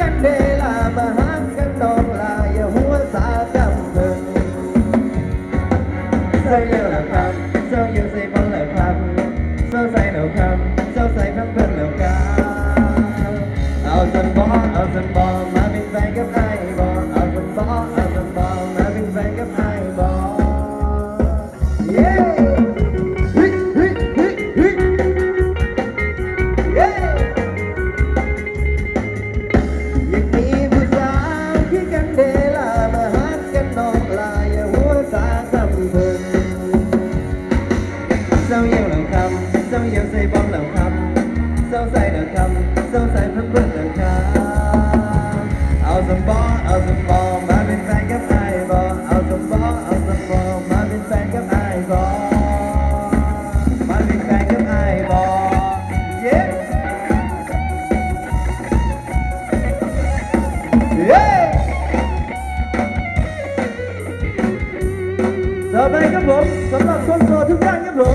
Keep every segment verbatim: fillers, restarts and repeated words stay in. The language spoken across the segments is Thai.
กันเดลามาหากันนองลาอย่าหัวสาจำถึงเจ้าเยอะแล้วครับเจ้าอยู่ใส่บอลแล้วครับเจ้าใส่แล้วครับเจ้าใส่ทั้งเพื่อนแล้วครับเอาสันบอเอาสันบอมาเป็นแฟนกับไอ้บอเอาสันบอเอาสันบอมาเป็นแฟนกับไอ้บอเย้ฮิฮิฮิฮิเย้ยังมีผู้สาวที่กันเดลามาหากันนองลาอย่าหัวสาจำถึงเจ้าเยี่ยวแล้วครับเจ้าเยี่ยวใส่บอลแล้วครับเจ้าใส่แล้วครับเจ้าใส่เพื่อนเพื่อนแล้วครับเอาสมบอเอาสมบอมาเป็นแฟนกับไอ้บอเอาสมบอเอาสมบอมาเป็นแฟนกับไอ้บอมาเป็นแฟนกับไอ้บอเย้เย้ต่อไปครับผมสำหรับคนโสดทุกท่านครับผม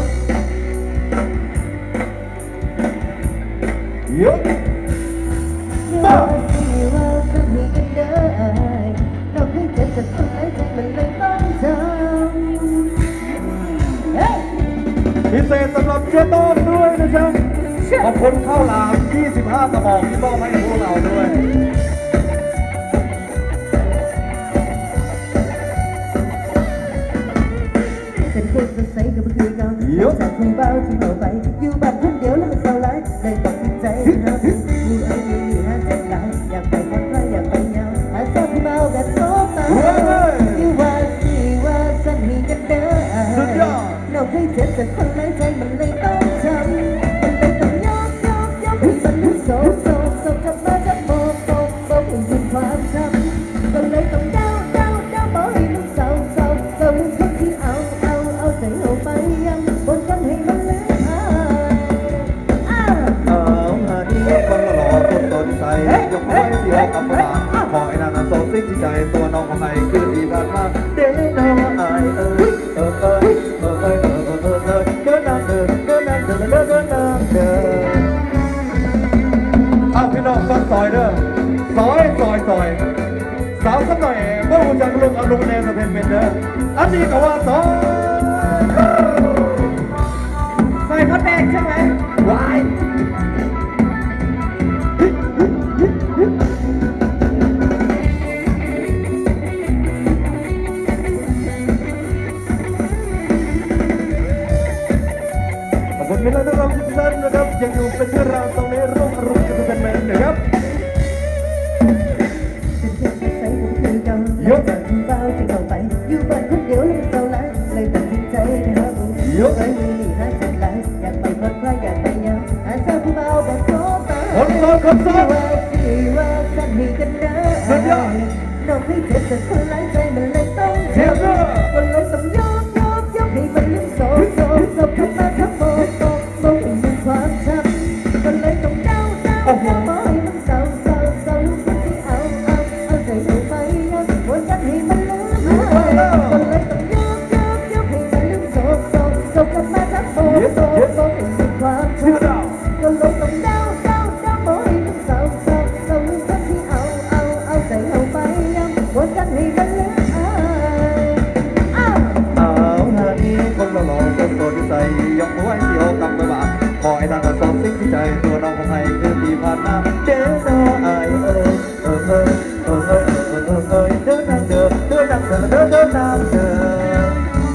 ยกมาที่ว่าจะมีกันได้เราให้เจ็บจากคนไหนใจมันเลยต้องจำพิเศษสำหรับเจ๊ต้อมด้วยนะครับขอบคุณข้าวหลามยี่สิบห้ากระบอกที่มอบให้พวกเราด้วยเป็นคนสดใสกับเพื่อนเราจากคนเบาที่เราไปอยู่บ้านคนเดียวแล้วมันเศร้าร้ายเลยตัดสินใจหาผู้อยู่ไอ้อยู่อยู่หาใจหลายอยากไปคนใครอยากไปยาวหาเศร้าที่เบาแบบโซฟาอยู่ว่าที่ว่าสันมีกันเด้อเราเคยเจ็บจากคนไหนใจมันเลยต้องจำมันเลยต้องยอมยอมยอมให้มันรู้โศกโศกโศกกลับมาจะโบกโบกโบกให้ยืนความจำก็เลยต้องเดาเดาเดาบอกให้มันเศร้าเศร้าเศร้าคนที่เอาเอาเอาใจเอาไปยังบนกันให้มันลืมอ้าวเอาหาที่คนหล่อคนสดใสยกไว้ที่ห้องกำลังขอไอ้นางโซซิที่ใจตัวน้องของไอ้คือที่ผ่านมาเด้อน้องไอ้เออเออเออเออเออเออเออเออเดินนางเดินเดินนางเดินเดินเดินนางเดินเอาพี่น้องฟังซอยเด้อซอยซอยซอยสาวสักหน่อยเมื่อวันจันทร์ลุงเอาลุงแนวสะเพนเป็นเด้ออันนี้ก็ว่าซอยใส่พัดแดงใช่ไหมวายขอบคุณพี่น้องทุกท่านนะครับยังอยู่เป็นที่เราตรงนี้ร่วมอารมณ์กันเป็นแมนนะครับยกจากคุณเบาที่เข้าไปอยู่บ้านคนเดียวแล้วเศร้าร้ายเลยตัดสินใจไปหาผู้ยกไอ้มือนี่หาใจหลายอยากไปคนใครอยากไปยาวหาเศร้าผู้เบาแบบโซตาคนโซคนโซว่าที่ว่าสันมีกันได้สุดยอดน้องให้เจ็บจากคนหลายใจมันเลยต้องเจ็บก็เลยต้องยกยกยกให้มันลืมโซโซโซเข้ามาทับโบโบโบให้ลืมความช้ำก็เลยต้องเดาเดาเดาบอกให้มันเศร้าเศร้าเศร้าคนที่เอาเอาเอาใจเอาไปยังวนกันให้มันลืมก็เลยต้องยกยกยกให้มันลืมโซโซโซเข้ามาทับโบโบโบให้ลืมความช้ำก็เลยต้องเดาเดาเดาบอกให้มันเศร้าเศร้าเศร้าคนที่เอาเอาเอาใจเอาไปยังวนกันให้มันลืมเอาหาที่คนหล่อคนโสดที่ใส่ยกไว้ที่ห้องกำมือบาดขอไอ้ทางกระสอบสิ่งที่ใจตัวน้องของไอ้คือที่ผ่านมาเด้อน้อไอ้เออเออเออเออเออเออเออเออเดินทางเดินเดินทางเดินเดินเดินทางเดิน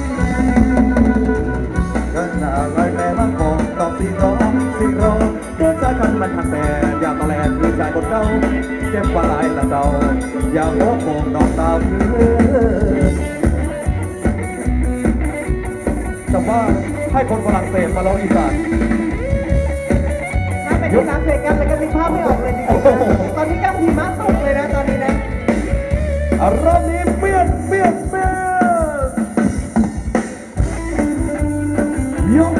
เดินหน้าลอยแม่บ้านของต้องสีร้องสีร้องเดินใจกันมันหักแต่อยากตะแลนคือใจบนเก้าเจ็บว่าลายละเจ้าอยากร้องโป่งดอกตาเพื่อแต่ว่าให้คนฝรั่งเศสมาร้องอีสานถ้าเป็นภาษาเศสกันเลยก็นึกภาพไม่ออกเลยจริงๆตอนนี้กำลังหิมะตกเลยนะตอนนี้นะรอบนี้เปลี่ยนเปลี่ยนเปลี่ยนยก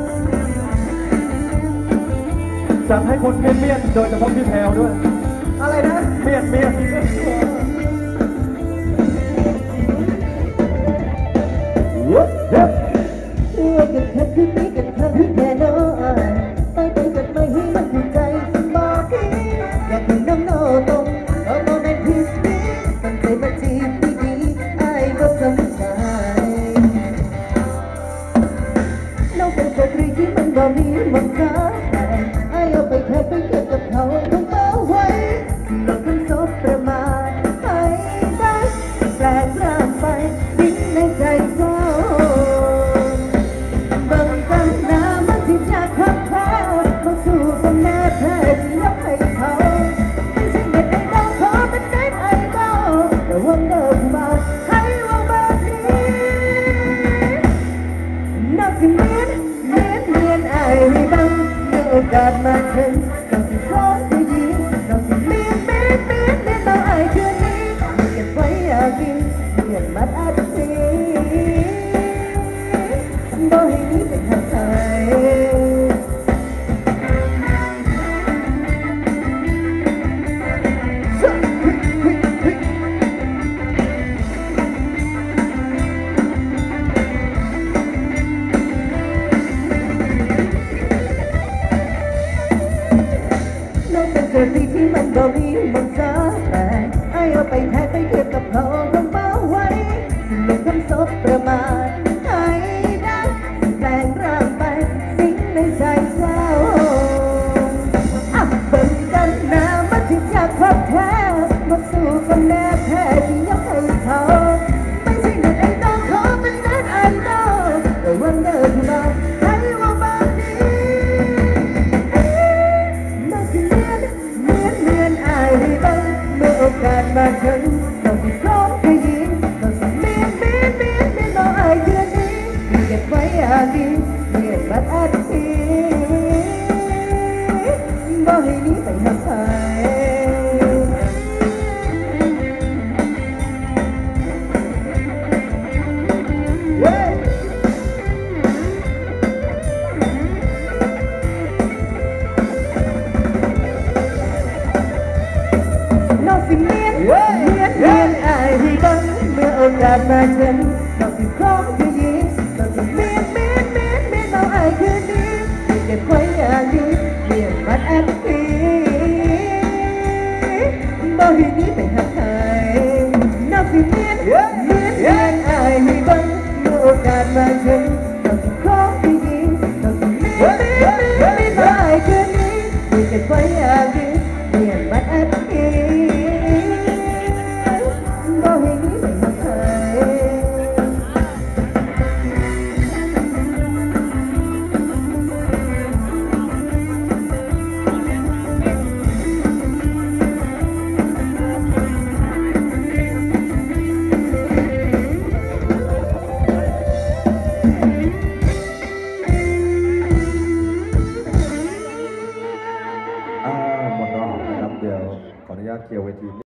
จัดให้คนเมียนเมียนโดยเฉพาะพี่แพรวด้วยอะไรนะเมียนเมียนเฮ้ยเฮ้ยกันแค่คืนนี้กันครั้งแค่น้อยไปไปกันไม่ให้มันถูกใจบอกพี่อยากให้น้ำโนตรงบ่มีมันซาแต่ไอ้เอาไปแทนไปเทียบกับเขาของเบาไว้ลงคำศพประมาทให้ได้แปลงร่างไปสิ่งในใจเจ้าอ่ะเบิ่งกันหน้ามาถึงอยากพับแท้มาสู้กันแน่แพ้ที่ยกให้เขาไม่ใช่เด็กไอ้ต้องขอเป็นเด็กไอ้ต้องแต่วันเดินมาให้ว่าบ้านนี้น่าสิเลียนเหมือนเหมือนอายได้บ้างเมื่อโอกาสมาถึงต้องที่พร้อมขยิงต้องสิเมียนเมียนเมียนเมียนน้องอายเดือนนี้เก็บไว้อย่างดีเมียนบัดอาทิตย์บ่ให้หนี้ไปหาใครน้องสิเมียนเมียนเมียนอายให้บังเมื่อโอกาสมาถึงน้องสิพร้อมขยิงน้องสิเมียนเมียนเมียนเมียนน้องอายคืนนี้เก็บไว้อย่างดีเมียนบัดอาทิตย์บ่ให้หนี้ไปหาใครน้องสิเมียนเมียนเมียนอายให้บังเมื่อโอกาสมาถึงน้องสิพร้อมขยิงน้องสิเมียนเมียนเมียนเมียนน้องอายคืนนี้เก็บไว้อย่างดีเมียนบัดอาทิตย์บ่ให้หนี้ไปหาใครอ่าหมดรอบนะครับเดี๋ยวขออนุญาตเคลียร์เวที